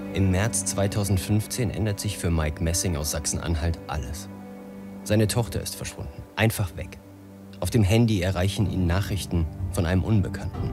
Im März 2015 ändert sich für Mike Messing aus Sachsen-Anhalt alles. Seine Tochter ist verschwunden, einfach weg. Auf dem Handy erreichen ihn Nachrichten von einem Unbekannten.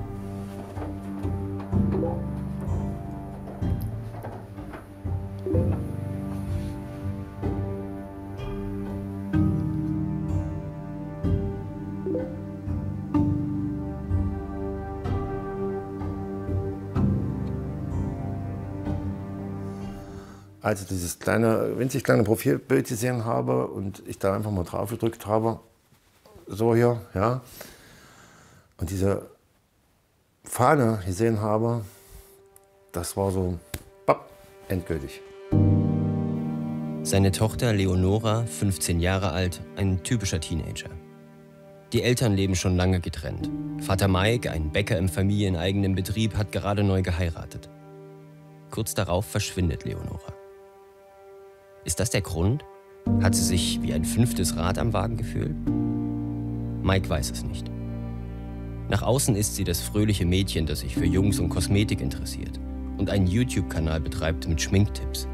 Als ich dieses kleine, winzig kleine Profilbild gesehen habe und ich da einfach mal drauf gedrückt habe, so hier, ja, und diese Fahne gesehen habe, das war so, papp, endgültig. Seine Tochter Leonora, 15 Jahre alt, ein typischer Teenager. Die Eltern leben schon lange getrennt. Vater Mike, ein Bäcker im familieneigenen Betrieb, hat gerade neu geheiratet. Kurz darauf verschwindet Leonora. Ist das der Grund? Hat sie sich wie ein fünftes Rad am Wagen gefühlt? Mike weiß es nicht. Nach außen ist sie das fröhliche Mädchen, das sich für Jungs und Kosmetik interessiert und einen YouTube-Kanal betreibt mit Schminktipps.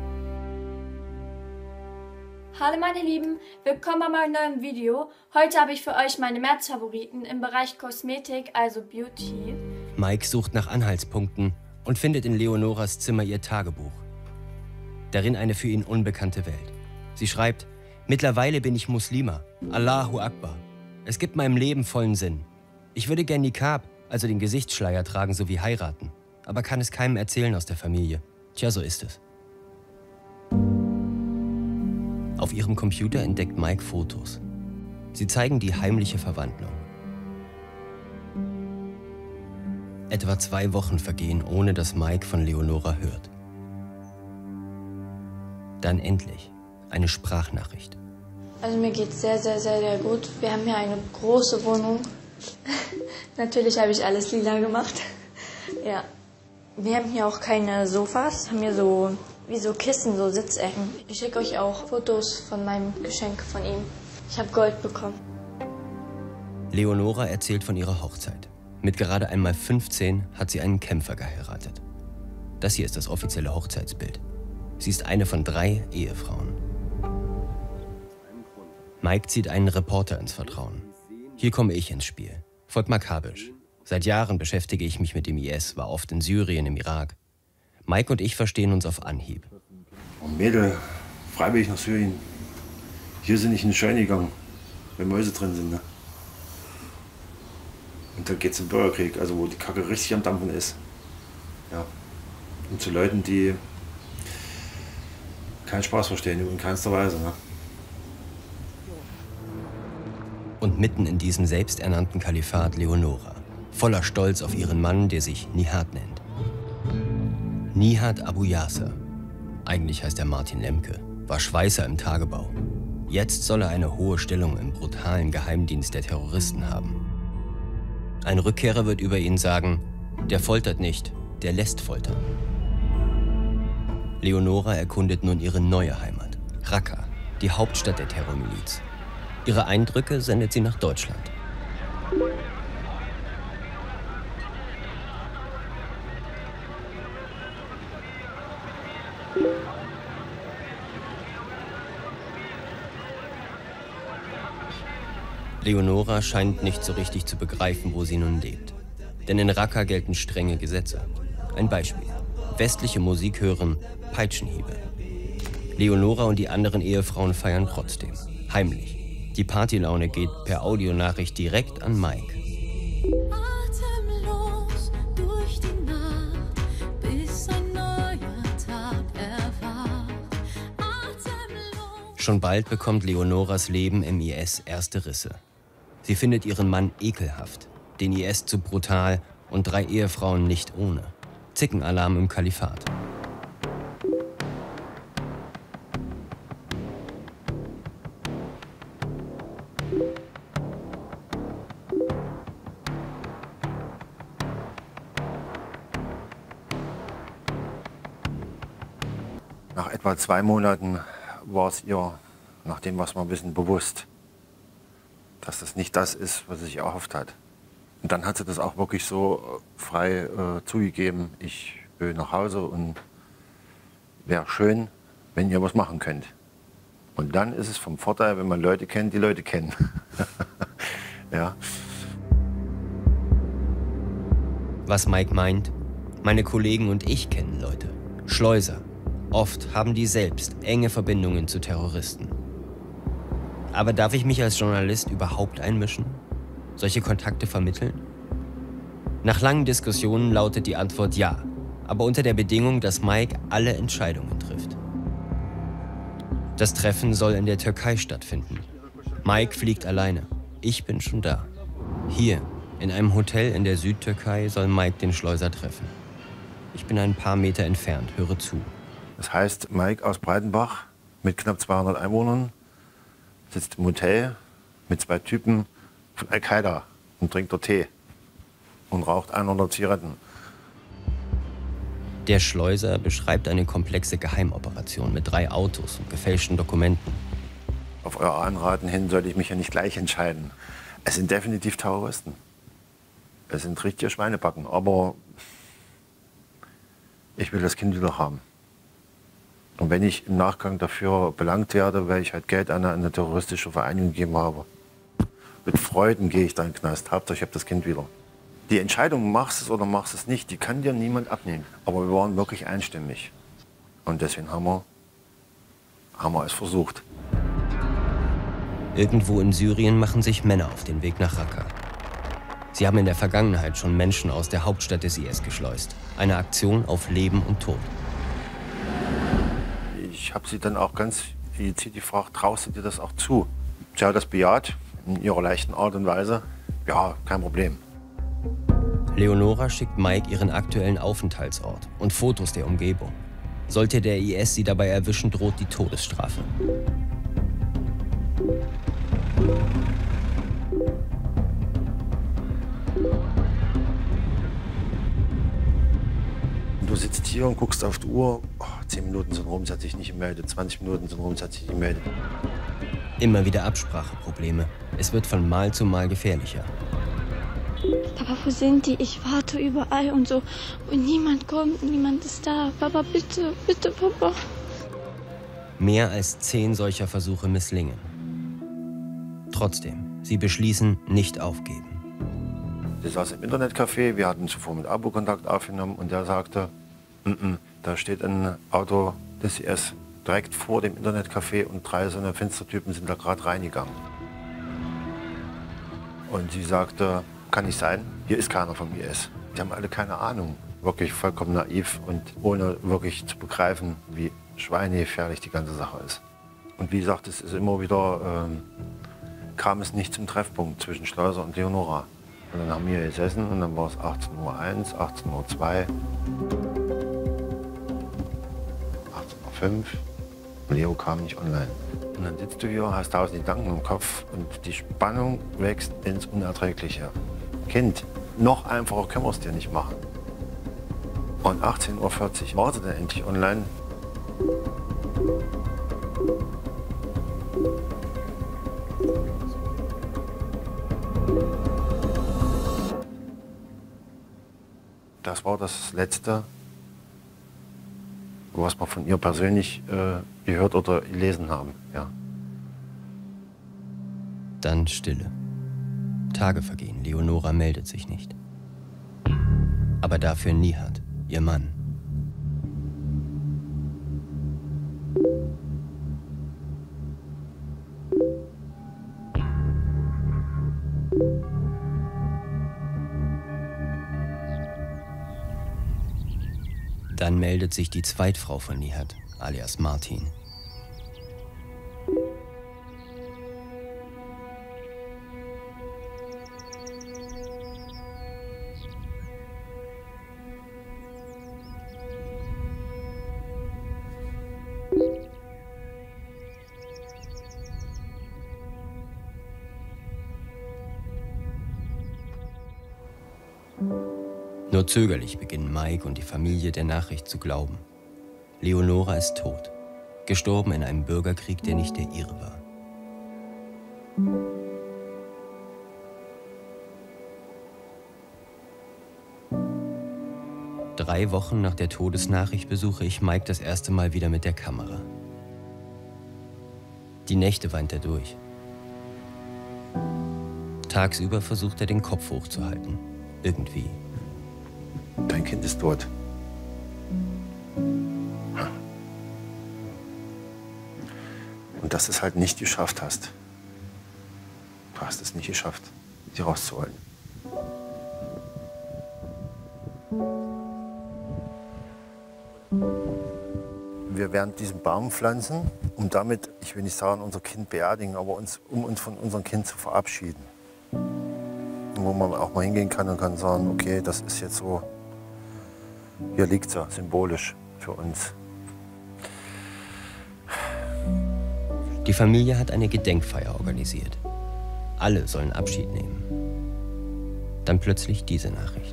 Hallo meine Lieben, willkommen bei meinem neuen Video. Heute habe ich für euch meine März-Favoriten im Bereich Kosmetik, also Beauty. Mike sucht nach Anhaltspunkten und findet in Leonoras Zimmer ihr Tagebuch. Darin eine für ihn unbekannte Welt. Sie schreibt: Mittlerweile bin ich Muslima. Allahu Akbar. Es gibt meinem Leben vollen Sinn. Ich würde gern Niqab, also den Gesichtsschleier, tragen sowie heiraten. Aber kann es keinem erzählen aus der Familie. Tja, so ist es. Auf ihrem Computer entdeckt Mike Fotos. Sie zeigen die heimliche Verwandlung. Etwa 2 Wochen vergehen, ohne dass Mike von Leonora hört. Dann endlich eine Sprachnachricht. Also mir geht es sehr, sehr, sehr, sehr gut. Wir haben hier eine große Wohnung. Natürlich habe ich alles lila gemacht. Ja. Wir haben hier auch keine Sofas. Wir haben hier so wie so Kissen, so Sitzecken. Ich schicke euch auch Fotos von meinem Geschenk von ihm. Ich habe Gold bekommen. Leonora erzählt von ihrer Hochzeit. Mit gerade einmal 15 hat sie einen Kämpfer geheiratet. Das hier ist das offizielle Hochzeitsbild. Sie ist eine von 3 Ehefrauen. Mike zieht einen Reporter ins Vertrauen. Hier komme ich ins Spiel. Volkmar Kabisch. Seit Jahren beschäftige ich mich mit dem IS, war oft in Syrien, im Irak. Mike und ich verstehen uns auf Anhieb. Oh Mädel, freiwillig nach Syrien. Hier sind nicht in den Schein gegangen, wenn Mäuse drin sind. Ne? Und da geht es im Bürgerkrieg, also wo die Kacke richtig am Dampfen ist. Ja. Und zu Leuten, die keinen Spaß verstehen, in keinster Weise. Ne? Und mitten in diesem selbsternannten Kalifat Leonora, voller Stolz auf ihren Mann, der sich Nihat nennt. Nihat Abu Yasser, eigentlich heißt er Martin Lemke, war Schweißer im Tagebau. Jetzt soll er eine hohe Stellung im brutalen Geheimdienst der Terroristen haben. Ein Rückkehrer wird über ihn sagen: Der foltert nicht, der lässt foltern. Leonora erkundet nun ihre neue Heimat, Raqqa, die Hauptstadt der Terrormiliz. Ihre Eindrücke sendet sie nach Deutschland. Leonora scheint nicht so richtig zu begreifen, wo sie nun lebt. Denn in Raqqa gelten strenge Gesetze. Ein Beispiel: westliche Musik hören, Peitschenhiebe. Leonora und die anderen Ehefrauen feiern trotzdem, heimlich. Die Partylaune geht per Audionachricht direkt an Mike. Atemlos durch die Nacht, bis ein neuer Tag erwacht. Atemlos. Schon bald bekommt Leonoras Leben im IS erste Risse. Sie findet ihren Mann ekelhaft, den IS zu brutal und 3 Ehefrauen nicht ohne. Zickenalarm im Kalifat. Nach etwa 2 Monaten war es ihr, nach dem was man ein bisschen bewusst, dass das nicht das ist, was sie sich erhofft hat. Und dann hat sie das auch wirklich so frei zugegeben: Ich will nach Hause und wäre schön, wenn ihr was machen könnt. Und dann ist es vom Vorteil, wenn man Leute kennt, die Leute kennen. Ja. Was Mike meint, meine Kollegen und ich kennen Leute. Schleuser. Oft haben die selbst enge Verbindungen zu Terroristen. Aber darf ich mich als Journalist überhaupt einmischen? Solche Kontakte vermitteln? Nach langen Diskussionen lautet die Antwort ja, aber unter der Bedingung, dass Mike alle Entscheidungen trifft. Das Treffen soll in der Türkei stattfinden. Mike fliegt alleine. Ich bin schon da. Hier, in einem Hotel in der Südtürkei, soll Mike den Schleuser treffen. Ich bin ein paar Meter entfernt, höre zu. Das heißt, Mike aus Breitenbach mit knapp 200 Einwohnern sitzt im Hotel mit 2 Typen von Al-Qaida und trinkt dort Tee und raucht 100 Zigaretten. Der Schleuser beschreibt eine komplexe Geheimoperation mit 3 Autos und gefälschten Dokumenten. Auf euer Anraten hin sollte ich mich ja nicht gleich entscheiden. Es sind definitiv Terroristen. Es sind richtige Schweinebacken, aber ich will das Kind wieder haben. Und wenn ich im Nachgang dafür belangt werde, weil ich halt Geld an eine terroristische Vereinigung gegeben habe, mit Freuden gehe ich da in den Knast. Hauptsache, ich habe das Kind wieder. Die Entscheidung, machst es oder machst es nicht, die kann dir niemand abnehmen. Aber wir waren wirklich einstimmig. Und deswegen haben wir es versucht. Irgendwo in Syrien machen sich Männer auf den Weg nach Raqqa. Sie haben in der Vergangenheit schon Menschen aus der Hauptstadt des IS geschleust. Eine Aktion auf Leben und Tod. Ich habe sie dann auch ganz gezielt gefragt, traust du dir das auch zu? Sie hat das bejaht, in ihrer leichten Art und Weise. Ja, kein Problem. Leonora schickt Mike ihren aktuellen Aufenthaltsort und Fotos der Umgebung. Sollte der IS sie dabei erwischen, droht die Todesstrafe. Du sitzt hier und guckst auf die Uhr. Oh, 10 Minuten sind rum, sie hat sich nicht gemeldet. 20 Minuten sind rum, sie hat sich nicht gemeldet. Immer wieder Abspracheprobleme. Es wird von Mal zu Mal gefährlicher. Papa, wo sind die? Ich warte überall und so. Und niemand kommt, niemand ist da. Papa, bitte, bitte, Papa. Mehr als 10 solcher Versuche misslingen. Trotzdem, sie beschließen, nicht aufgeben. Sie saß im Internetcafé, wir hatten zuvor mit Abo Kontakt aufgenommen und der sagte, da steht ein Auto des IS direkt vor dem Internetcafé und 3 so eine Fenstertypen sind da gerade reingegangen. Und sie sagte, kann nicht sein, hier ist keiner vom IS. Die haben alle keine Ahnung. Wirklich vollkommen naiv und ohne wirklich zu begreifen, wie schweinegefährlich die ganze Sache ist. Und wie gesagt, es ist immer wieder, kam es nicht zum Treffpunkt zwischen Schleuser und Leonora. Und dann haben wir gesessen und dann war es 18:01 Uhr, 18:02 Uhr, 18:05 Uhr. Leo kam nicht online. Und dann sitzt du hier, hast 1000 Gedanken im Kopf und die Spannung wächst ins Unerträgliche. Kind, noch einfacher können wir es dir nicht machen. Und 18:40 Uhr war sie dann endlich online. Das war das Letzte, was wir von ihr persönlich gehört oder gelesen haben. Ja. Dann Stille. Tage vergehen, Leonora meldet sich nicht. Aber dafür Nihat, ihr Mann. Dann meldet sich die Zweitfrau von Nihat, alias Martin. Nur zögerlich beginnen Mike und die Familie der Nachricht zu glauben. Leonora ist tot, gestorben in einem Bürgerkrieg, der nicht der ihre war. 3 Wochen nach der Todesnachricht besuche ich Mike das erste Mal wieder mit der Kamera. Die Nächte weint er durch. Tagsüber versucht er, den Kopf hochzuhalten. Irgendwie. Dein Kind ist tot. Und dass du es halt nicht geschafft hast. Du hast es nicht geschafft, sie rauszuholen. Wir werden diesen Baum pflanzen, um damit, ich will nicht sagen, unser Kind beerdigen, aber um uns von unserem Kind zu verabschieden. Wo man auch mal hingehen kann und kann sagen, okay, das ist jetzt so, hier liegt sie, symbolisch für uns. Die Familie hat eine Gedenkfeier organisiert. Alle sollen Abschied nehmen. Dann plötzlich diese Nachricht.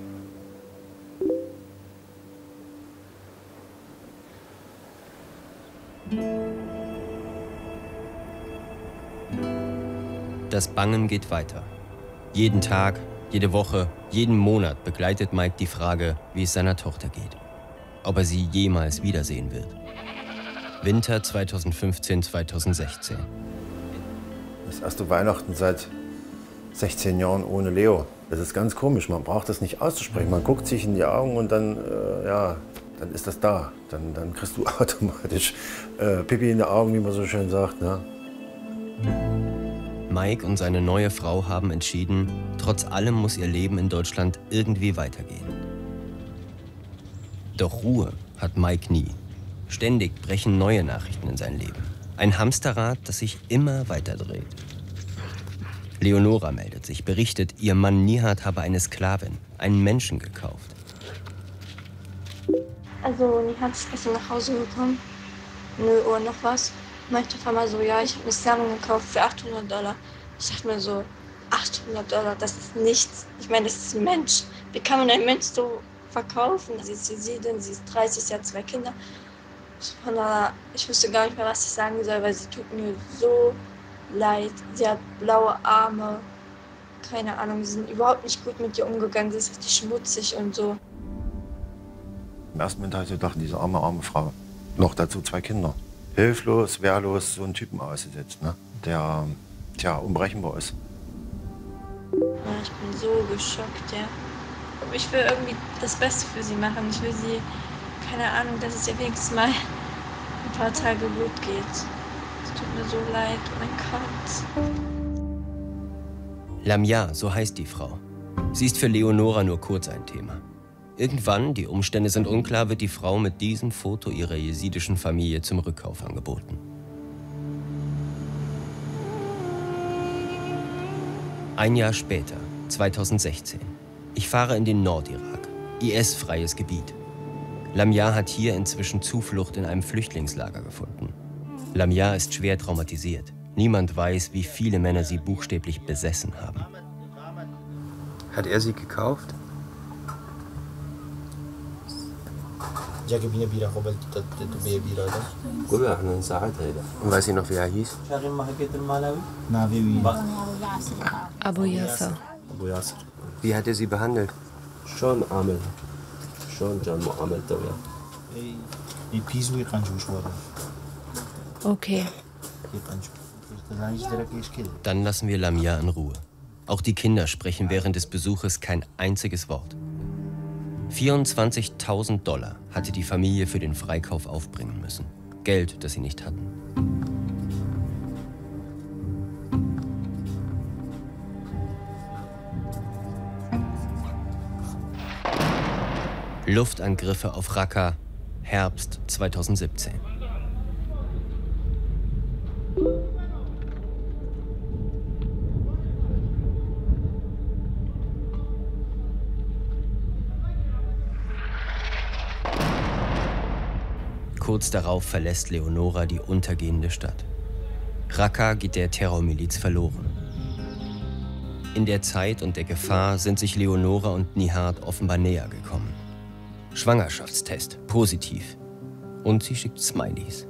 Das Bangen geht weiter. Jeden Tag, jede Woche, jeden Monat begleitet Mike die Frage, wie es seiner Tochter geht. Ob er sie jemals wiedersehen wird. Winter 2015/2016. Das erste Weihnachten seit 16 Jahren ohne Leo. Das ist ganz komisch, man braucht das nicht auszusprechen. Man guckt sich in die Augen und dann, ja, dann ist das da. Dann kriegst du automatisch Pipi in die Augen, wie man so schön sagt. Ne? Mike und seine neue Frau haben entschieden, trotz allem muss ihr Leben in Deutschland irgendwie weitergehen. Doch Ruhe hat Mike nie. Ständig brechen neue Nachrichten in sein Leben. Ein Hamsterrad, das sich immer weiter dreht. Leonora meldet sich, berichtet, ihr Mann Nihat habe eine Sklavin, einen Menschen gekauft. Also Nihat ist gestern nach Hause gekommen. 0 Uhr noch was. Meinte auf einmal so, ja, ich habe eine Sklavin gekauft für $800. Ich dachte mir so, $800, das ist nichts. Ich meine, das ist ein Mensch. Wie kann man einen Mensch so verkaufen? Sie ist Jesidin, sie ist 30, sie hat 2 Kinder. Ich wusste gar nicht mehr, was ich sagen soll, weil sie tut mir so leid. Sie hat blaue Arme. Keine Ahnung, sie sind überhaupt nicht gut mit ihr umgegangen. Sie ist richtig schmutzig und so. Im ersten Moment habe ich gedacht, diese arme Frau. Noch dazu 2 Kinder. Hilflos, wehrlos, so einen Typen ausgesetzt, ne? Der, tja, unberechenbar ist. Ja, ich bin so geschockt, ja. Aber ich will irgendwie das Beste für sie machen. Ich will sie, keine Ahnung, dass es ihr wenigstens mal ein paar Tage gut geht. Es tut mir so leid, oh mein Gott. Lamia, so heißt die Frau. Sie ist für Leonora nur kurz ein Thema. Irgendwann, die Umstände sind unklar, wird die Frau mit diesem Foto ihrer jesidischen Familie zum Rückkauf angeboten. Ein Jahr später, 2016. Ich fahre in den Nordirak, IS-freies Gebiet. Lamia hat hier inzwischen Zuflucht in einem Flüchtlingslager gefunden. Lamia ist schwer traumatisiert. Niemand weiß, wie viele Männer sie buchstäblich besessen haben. Hat er sie gekauft? Und weiß sie noch, wie er hieß? Abu Yasser. Wie hat er sie behandelt? شلون عامل شلون كان معاملته وياه؟ Okay. Dann lassen wir Lamia in Ruhe. Auch die Kinder sprechen während des Besuches kein einziges Wort. $24.000 hatte die Familie für den Freikauf aufbringen müssen. Geld, das sie nicht hatten. Luftangriffe auf Raqqa, Herbst 2017. Kurz darauf verlässt Leonora die untergehende Stadt. Raqqa geht der Terrormiliz verloren. In der Zeit und der Gefahr sind sich Leonora und Nihat offenbar näher gekommen. Schwangerschaftstest, positiv. Und sie schickt Smileys.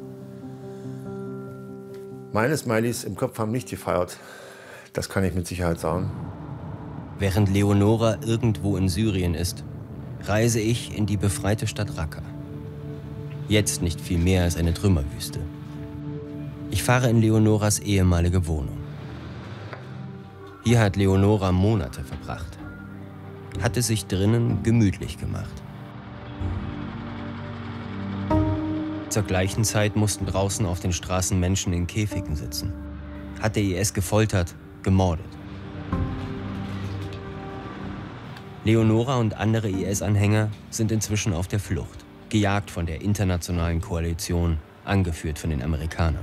Meine Smileys im Kopf haben nicht gefeiert. Das kann ich mit Sicherheit sagen. Während Leonora irgendwo in Syrien ist, reise ich in die befreite Stadt Raqqa. Jetzt nicht viel mehr als eine Trümmerwüste. Ich fahre in Leonoras ehemalige Wohnung. Hier hat Leonora Monate verbracht. Hat es sich drinnen gemütlich gemacht. Zur gleichen Zeit mussten draußen auf den Straßen Menschen in Käfigen sitzen. Hat der IS gefoltert, gemordet. Leonora und andere IS-Anhänger sind inzwischen auf der Flucht, gejagt von der internationalen Koalition, angeführt von den Amerikanern.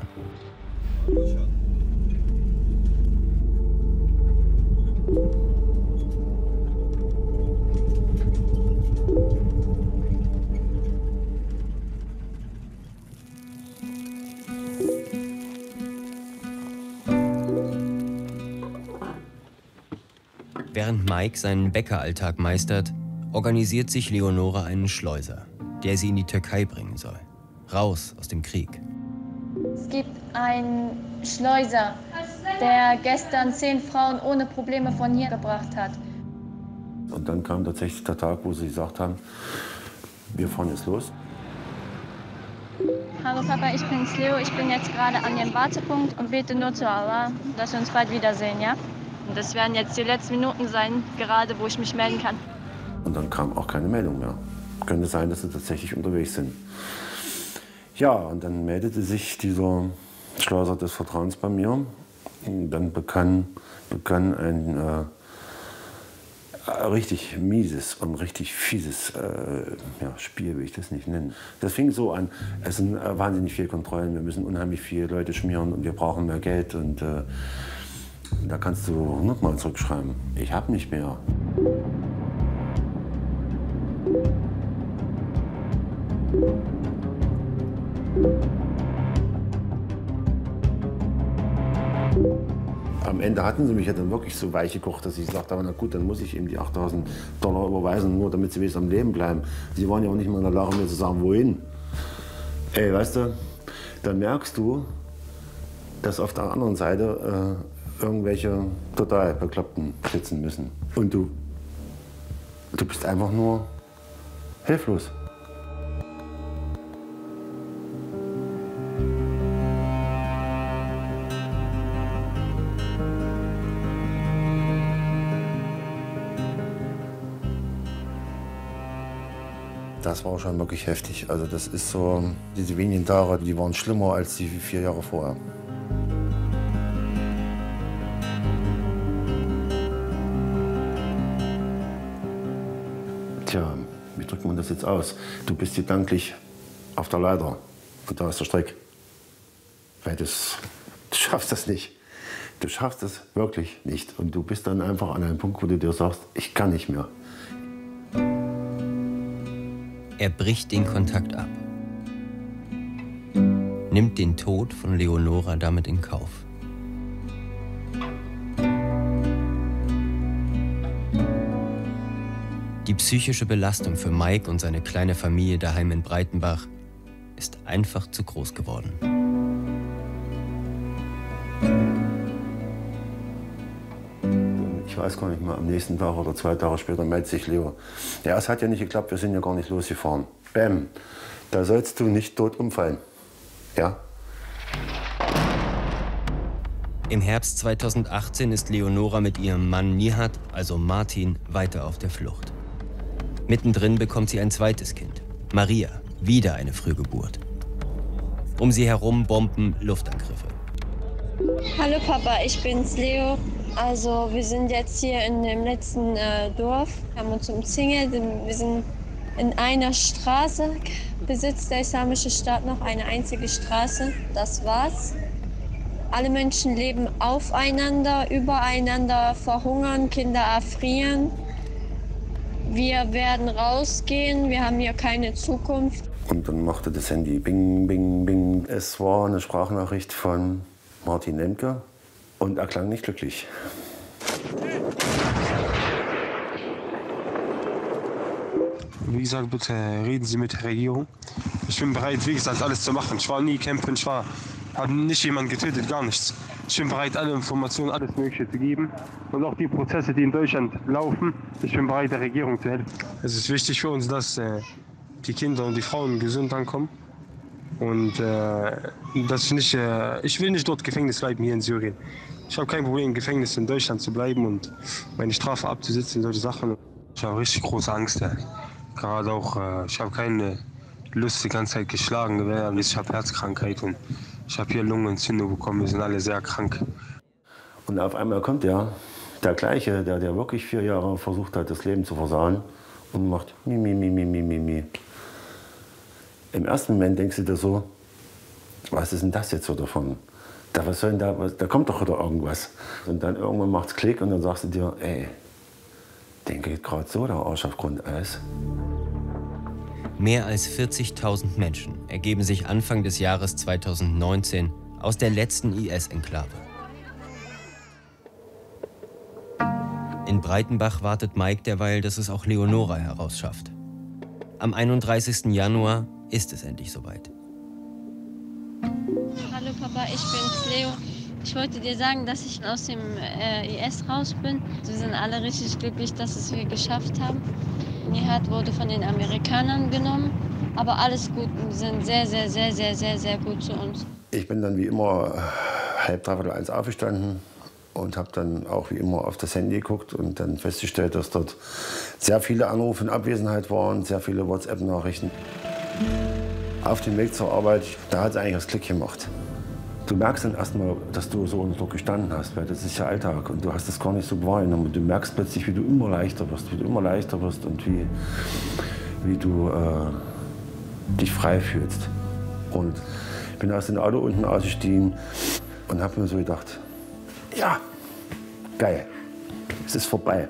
Während Mike seinen Bäckeralltag meistert, organisiert sich Leonora einen Schleuser, der sie in die Türkei bringen soll. Raus aus dem Krieg. Es gibt einen Schleuser, der gestern 10 Frauen ohne Probleme von hier gebracht hat. Und dann kam tatsächlich der Tag, wo sie gesagt haben, wir fahren jetzt los. Hallo Papa, ich bin's Leo. Ich bin jetzt gerade an dem Wartepunkt und bete nur zu Allah, dass wir uns bald wiedersehen, ja? Und das werden jetzt die letzten Minuten sein, gerade wo ich mich melden kann. Und dann kam auch keine Meldung mehr. Könnte sein, dass sie tatsächlich unterwegs sind. Ja, und dann meldete sich dieser Schleuser des Vertrauens bei mir. Und dann begann ein richtig mieses und richtig fieses Spiel, will ich das nicht nennen. Das fing so an, es sind wahnsinnig viele Kontrollen, wir müssen unheimlich viele Leute schmieren und wir brauchen mehr Geld. Und da kannst du 100-mal zurückschreiben, ich habe nicht mehr. Am Ende hatten sie mich ja dann wirklich so weich gekocht, dass ich sagte, aber na gut, dann muss ich ihm die $8.000 überweisen, nur damit sie wenigstens am Leben bleiben. Sie waren ja auch nicht mal in der Lage, mir zu sagen, wohin. Ey, weißt du, dann merkst du, dass auf der anderen Seite irgendwelche total Bekloppten sitzen müssen. Und du bist einfach nur hilflos. Das war schon wirklich heftig. Also das ist so, diese wenigen Tage, die waren schlimmer als die 4 Jahre vorher. Tja, wie drückt man das jetzt aus? Du bist gedanklich auf der Leiter und da ist der Strick. Weil du schaffst das nicht. Du schaffst es wirklich nicht. Und du bist dann einfach an einem Punkt, wo du dir sagst, ich kann nicht mehr. Er bricht den Kontakt ab. Nimmt den Tod von Leonora damit in Kauf. Die psychische Belastung für Mike und seine kleine Familie daheim in Breitenbach ist einfach zu groß geworden. Ich weiß gar nicht mehr, am nächsten Tag oder 2 Tage später meldet sich Leo. Ja, es hat ja nicht geklappt, wir sind ja gar nicht losgefahren. Bäm, da sollst du nicht tot umfallen. Ja? Im Herbst 2018 ist Leonora mit ihrem Mann Nihat, also Martin, weiter auf der Flucht. Mittendrin bekommt sie ein zweites Kind, Maria, wieder eine Frühgeburt. Um sie herum Bomben, Luftangriffe. Hallo Papa, ich bin's Leo. Also wir sind jetzt hier in dem letzten Dorf, haben uns umzingelt. Wir sind in einer Straße, besitzt der Islamische Staat noch eine einzige Straße. Das war's. Alle Menschen leben aufeinander, übereinander, verhungern, Kinder erfrieren. Wir werden rausgehen, wir haben hier keine Zukunft. Und dann machte das Handy bing, bing, bing. Es war eine Sprachnachricht von Martin Lemke und er klang nicht glücklich. Wie gesagt, bitte reden Sie mit der Regierung. Ich bin bereit, wie gesagt, alles zu machen. Ich war nie campen, habe nicht jemanden getötet, gar nichts. Ich bin bereit, alle Informationen, alles Mögliche zu geben. Und auch die Prozesse, die in Deutschland laufen, ich bin bereit, der Regierung zu helfen. Es ist wichtig für uns, dass die Kinder und die Frauen gesund ankommen. Und dass ich will nicht dort Gefängnis bleiben hier in Syrien. Ich habe kein Problem, im Gefängnis in Deutschland zu bleiben und meine Strafe abzusitzen, solche Sachen. Ich habe richtig große Angst. Gerade auch, ich habe keine Lust, die ganze Zeit geschlagen zu werden. Ich habe Herzkrankheit und ich habe hier Lungenentzündung bekommen. Wir sind alle sehr krank. Und auf einmal kommt der Gleiche, der wirklich 4 Jahre versucht hat, das Leben zu versauen und macht mi. Im ersten Moment denkst du dir so, was ist denn das jetzt so davon? Was soll denn da kommt doch wieder irgendwas. Und dann irgendwann macht es Klick und dann sagst du dir, ey, den geht gerade so der Arsch auf Grundeis. Mehr als 40.000 Menschen ergeben sich Anfang des Jahres 2019 aus der letzten IS-Enklave. In Breitenbach wartet Mike derweil, dass es auch Leonora herausschafft. Am 31. Januar ist es endlich soweit. Hallo Papa, ich bin's, Leo. Ich wollte dir sagen, dass ich aus dem IS raus bin. Wir sind alle richtig glücklich, dass wir es geschafft haben. Nihat wurde von den Amerikanern genommen, aber alles gut. Die sind sehr gut zu uns. Ich bin dann wie immer 12:30 aufgestanden und habe dann auch wie immer auf das Handy geguckt und dann festgestellt, dass dort sehr viele Anrufe in Abwesenheit waren, sehr viele WhatsApp-Nachrichten. Auf dem Weg zur Arbeit, da hat es eigentlich das Klick gemacht. Du merkst dann erstmal, dass du so unter Druck gestanden hast, weil das ist ja Alltag und du hast das gar nicht so wahrgenommen. Du merkst plötzlich, wie du immer leichter wirst, und wie du dich frei fühlst. Und ich bin aus dem Auto unten ausgestiegen und habe mir so gedacht, ja, geil, es ist vorbei.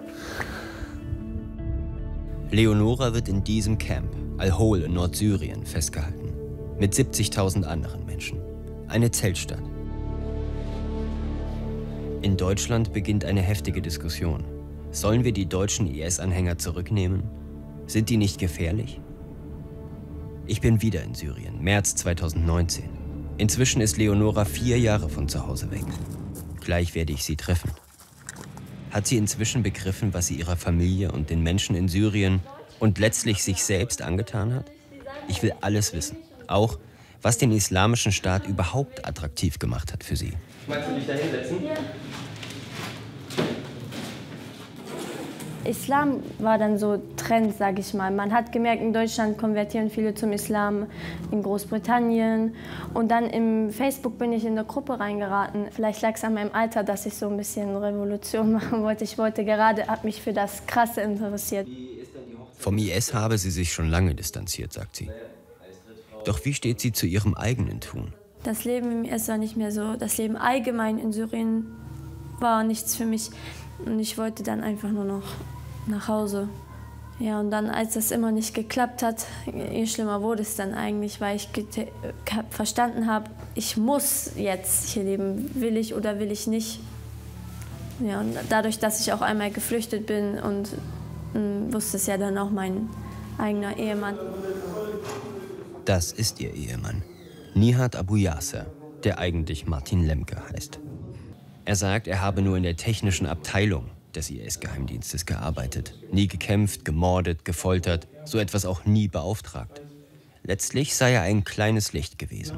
Leonora wird in diesem Camp, Al-Hol in Nordsyrien, festgehalten. Mit 70.000 anderen Menschen. Eine Zeltstadt. In Deutschland beginnt eine heftige Diskussion. Sollen wir die deutschen IS-Anhänger zurücknehmen? Sind die nicht gefährlich? Ich bin wieder in Syrien, März 2019. Inzwischen ist Leonora 4 Jahre von zu Hause weg. Gleich werde ich sie treffen. Hat sie inzwischen begriffen, was sie ihrer Familie und den Menschen in Syrien und letztlich sich selbst angetan hat? Ich will alles wissen. Auch, was den Islamischen Staat überhaupt attraktiv gemacht hat für sie. Magst du dich da hinsetzen? Ja. Islam war dann so Trend, sag ich mal. Man hat gemerkt, in Deutschland konvertieren viele zum Islam, in Großbritannien. Und dann im Facebook bin ich in eine Gruppe reingeraten. Vielleicht lag es an meinem Alter, dass ich so ein bisschen Revolution machen wollte. Ich habe mich für das Krasse interessiert. Vom IS habe sie sich schon lange distanziert, sagt sie. Doch wie steht sie zu ihrem eigenen Tun? Das Leben im IS war nicht mehr so. Das Leben allgemein in Syrien war nichts für mich. Und ich wollte dann einfach nur noch nach Hause. Ja, und dann, als das immer nicht geklappt hat, je schlimmer wurde es dann eigentlich, weil ich verstanden habe, ich muss jetzt hier leben, will ich oder will ich nicht. Ja, und dadurch, dass ich auch einmal geflüchtet bin und wusste es ja dann auch mein eigener Ehemann. Das ist ihr Ehemann, Nihat Abu Yasser, der eigentlich Martin Lemke heißt. Er sagt, er habe nur in der technischen Abteilung des IS-Geheimdienstes gearbeitet, nie gekämpft, gemordet, gefoltert, so etwas auch nie beauftragt. Letztlich sei er ein kleines Licht gewesen.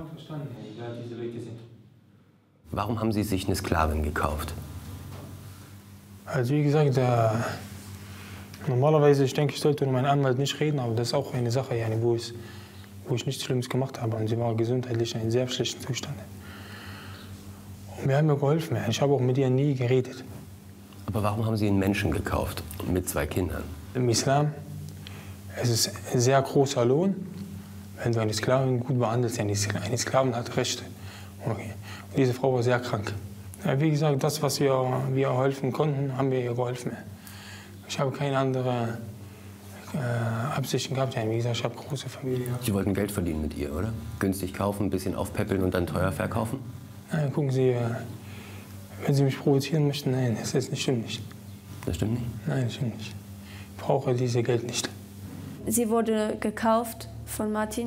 Warum haben Sie sich eine Sklavin gekauft? Also wie gesagt, normalerweise, ich denke, ich sollte mit meinem Anwalt nicht reden, aber das ist auch eine Sache, wo ich nichts Schlimmes gemacht habe. Und sie war gesundheitlich in einem sehr schlechten Zustand. Und wir haben mir geholfen. Ich habe auch mit ihr nie geredet. Aber warum haben Sie einen Menschen gekauft mit 2 Kindern? Im Islam es ist ein sehr großer Lohn, wenn du eine Sklavin gut behandelst. Eine Sklavin hat Rechte. Okay. Und diese Frau war sehr krank. Ja, wie gesagt, das, was wir helfen konnten, haben wir ihr geholfen. Ich habe keine andere Absichten gehabt. Ja, wie gesagt, ich habe eine große Familie. Sie wollten Geld verdienen mit ihr, oder? Günstig kaufen, ein bisschen aufpäppeln und dann teuer verkaufen? Nein, gucken Sie, wenn Sie mich provozieren möchten, nein, das stimmt nicht. Das stimmt nicht? Nein, das stimmt nicht. Ich brauche dieses Geld nicht. Sie wurde gekauft von Martin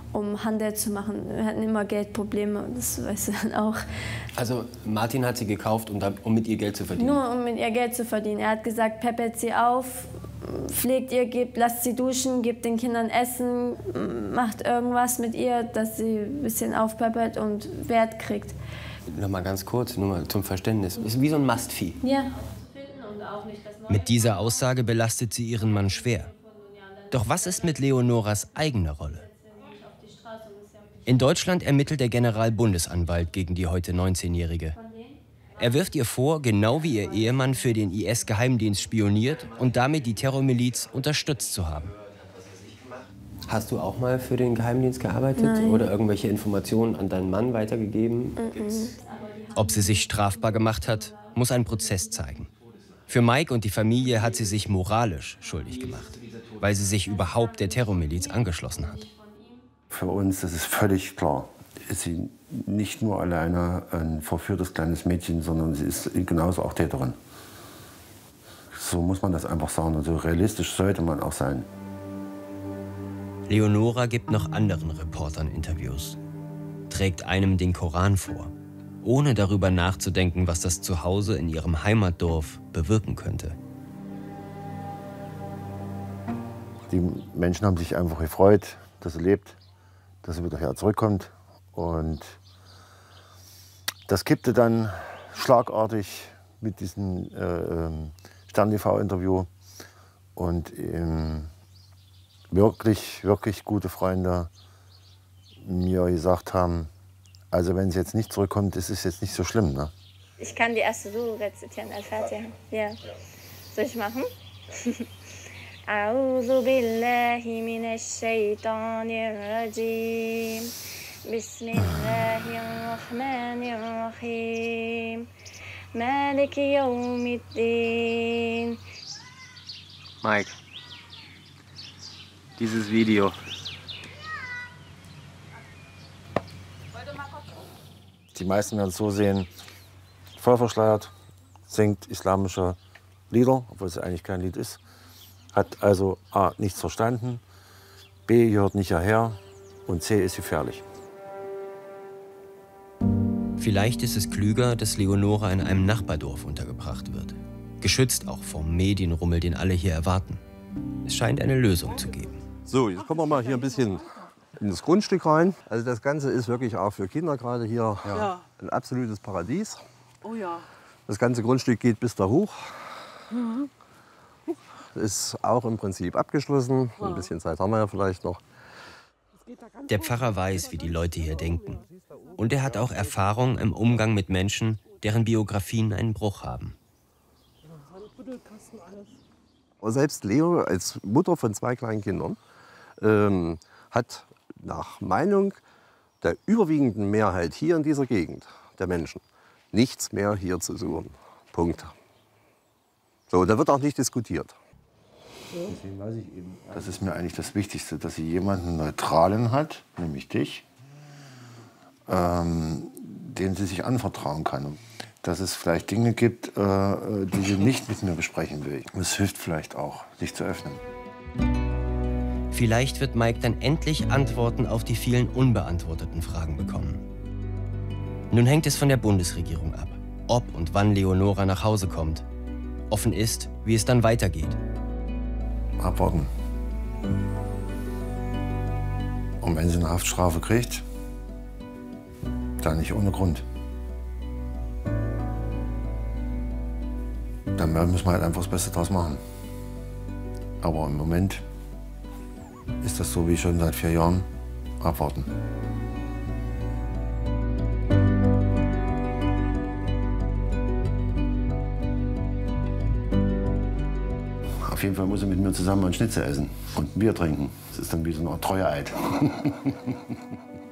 um Handel zu machen. Wir hatten immer Geldprobleme, das weißt du dann auch. Also Martin hat sie gekauft, um mit ihr Geld zu verdienen? Nur um mit ihr Geld zu verdienen. Er hat gesagt, peppelt sie auf, pflegt ihr, lasst sie duschen, gebt den Kindern Essen, macht irgendwas mit ihr, dass sie ein bisschen aufpeppelt und Wert kriegt. Noch mal ganz kurz, nur mal zum Verständnis. Ist wie so ein Mastvieh. Ja. Mit dieser Aussage belastet sie ihren Mann schwer. Doch was ist mit Leonoras eigener Rolle? In Deutschland ermittelt der Generalbundesanwalt gegen die heute 19-Jährige. Er wirft ihr vor, genau wie ihr Ehemann für den IS-Geheimdienst spioniert und damit die Terrormiliz unterstützt zu haben. Hast du auch mal für den Geheimdienst gearbeitet? Nein. Oder irgendwelche Informationen an deinen Mann weitergegeben? Ob sie sich strafbar gemacht hat, muss ein Prozess zeigen. Für Mike und die Familie hat sie sich moralisch schuldig gemacht, weil sie sich überhaupt der Terrormiliz angeschlossen hat. Für uns, das ist völlig klar, ist sie nicht nur alleine ein verführtes kleines Mädchen, sondern sie ist genauso auch Täterin. So muss man das einfach sagen und so realistisch sollte man auch sein. Leonora gibt noch anderen Reportern Interviews, trägt einem den Koran vor, ohne darüber nachzudenken, was das Zuhause in ihrem Heimatdorf bewirken könnte. Die Menschen haben sich einfach gefreut, dass sie lebt, dass sie wieder her zurückkommt. Und das kippte dann schlagartig mit diesem Stern-TV-Interview. Und wirklich, wirklich gute Freunde mir gesagt haben, also wenn sie jetzt nicht zurückkommt, ist es jetzt nicht so schlimm, ne? Ich kann die erste Sure rezitieren, Al-Fatiha. Ja. Soll ich machen? A'udhu billahi minash shaitanir rajim. Bismillahirrahmanirrahim. Maliki yawmiddin. Mike, dieses Video. Die meisten werden es so sehen, voll verschleiert, singt islamische Lieder, obwohl es eigentlich kein Lied ist. Hat also A, nichts verstanden, B, gehört nicht hierher und C, ist gefährlich. Vielleicht ist es klüger, dass Leonora in einem Nachbardorf untergebracht wird. Geschützt auch vom Medienrummel, den alle hier erwarten. Es scheint eine Lösung zu geben. So, jetzt kommen wir mal hier ein bisschen in das Grundstück rein. Also das Ganze ist wirklich auch für Kinder gerade hier ein absolutes Paradies. Oh ja. Das ganze Grundstück geht bis da hoch. Mhm. Ist auch im Prinzip abgeschlossen. Ein bisschen Zeit haben wir ja vielleicht noch. Der Pfarrer weiß, wie die Leute hier denken. Und er hat auch Erfahrung im Umgang mit Menschen, deren Biografien einen Bruch haben. Aber selbst Leo als Mutter von 2 kleinen Kindern hat nach Meinung der überwiegenden Mehrheit hier in dieser Gegend der Menschen nichts mehr hier zu suchen. Punkt. So, da wird auch nicht diskutiert. Das ist mir eigentlich das Wichtigste, dass sie jemanden Neutralen hat, nämlich dich, dem sie sich anvertrauen kann. Dass es vielleicht Dinge gibt, die sie nicht mit mir besprechen will. Es hilft vielleicht auch, sich zu öffnen. Vielleicht wird Mike dann endlich Antworten auf die vielen unbeantworteten Fragen bekommen. Nun hängt es von der Bundesregierung ab, ob und wann Leonora nach Hause kommt. Offen ist, wie es dann weitergeht. Abwarten. Und wenn sie eine Haftstrafe kriegt, dann nicht ohne Grund. Dann müssen wir halt einfach das Beste draus machen. Aber im Moment ist das so wie schon seit 4 Jahren. Abwarten. Auf jeden Fall muss er mit mir zusammen einen Schnitzel essen und ein Bier trinken. Das ist dann wie so eine Art Treueeid.